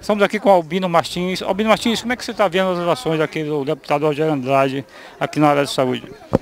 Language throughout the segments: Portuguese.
Estamos aqui com Albino Martins. Albino Martins, como é que você está vendo as ações aqui do deputado Rogério Andrade aqui na área de saúde?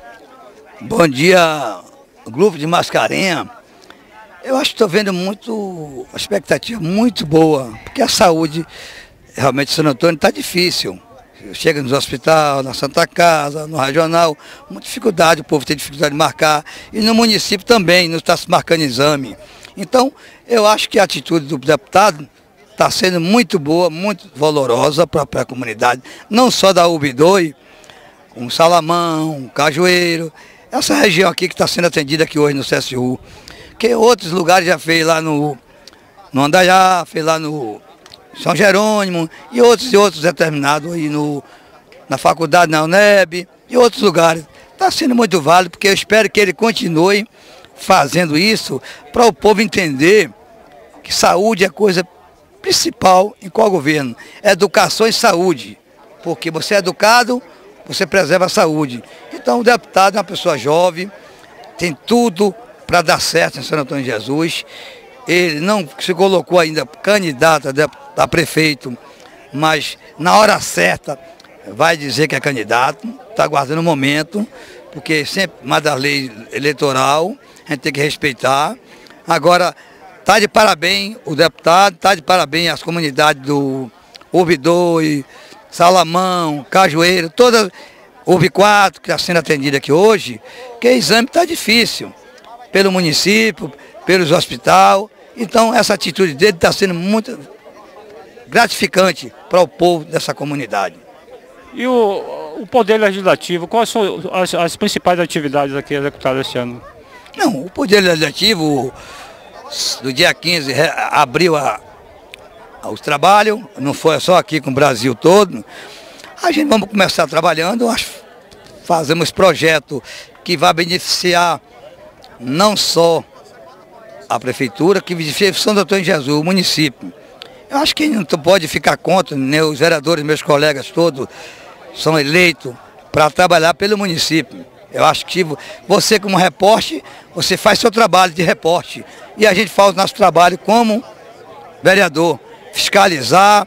Bom dia, grupo de Mascarenhas. Eu acho que estou vendo uma expectativa muito boa, porque a saúde realmente em Santo Antônio está difícil. Chega nos hospitais, na Santa Casa, no regional, muita dificuldade, o povo tem dificuldade de marcar. E no município também, não está se marcando exame. Então, eu acho que a atitude do deputado está sendo muito boa, muito valorosa para a comunidade, não só da UB2, como Salamão, Cajueiro, essa região aqui que está sendo atendida aqui hoje no CSU, que outros lugares já fez lá no Andaiá, fez lá no São Jerônimo e outros determinados aí na faculdade, na UNEB e outros lugares. Está sendo muito válido, porque eu espero que ele continue fazendo isso para o povo entender que saúde é coisa principal em qual governo. Educação e saúde, porque você é educado, você preserva a saúde. Então o deputado é uma pessoa jovem, tem tudo para dar certo em Santo Antônio de Jesus. Ele não se colocou ainda candidato a prefeito, mas na hora certa vai dizer que é candidato, está aguardando o momento, porque sempre mais da lei eleitoral, a gente tem que respeitar. Agora, está de parabéns o deputado, está de parabéns as comunidades do UB2, Salamão, Cajueiro, toda UB4 que está sendo atendida aqui hoje, que o exame está difícil, pelo município, pelos hospitais. Então essa atitude dele está sendo muito gratificante para o povo dessa comunidade. E o Poder Legislativo, quais são as principais atividades aqui executadas este ano? Não, o Poder Legislativo, do dia 15, abriu os trabalhos, não foi só aqui com o Brasil todo. A gente vamos começar trabalhando, fazemos projeto que vai beneficiar não só a prefeitura, que beneficia Santo Antônio de Jesus, o município. Eu acho que não pode ficar contra, né? Os vereadores, meus colegas todos, são eleitos para trabalhar pelo município. Eu acho que você como repórter, você faz seu trabalho de repórter. E a gente faz o nosso trabalho como vereador, fiscalizar,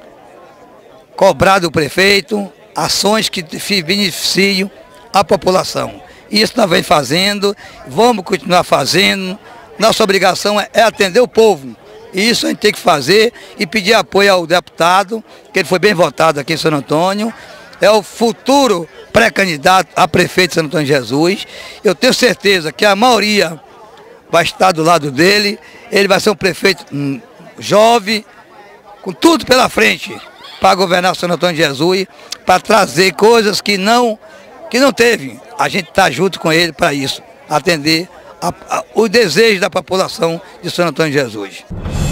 cobrar do prefeito ações que beneficiam a população. Isso nós vamos fazendo, vamos continuar fazendo. Nossa obrigação é atender o povo. E isso a gente tem que fazer e pedir apoio ao deputado, que ele foi bem votado aqui em Santo Antônio. É o futuro pré-candidato a prefeito de Santo Antônio de Jesus. Eu tenho certeza que a maioria vai estar do lado dele. Ele vai ser um prefeito jovem, com tudo pela frente, para governar Santo Antônio de Jesus, para trazer coisas que não teve. A gente está junto com ele para isso, atender o desejo da população de Santo Antônio de Jesus.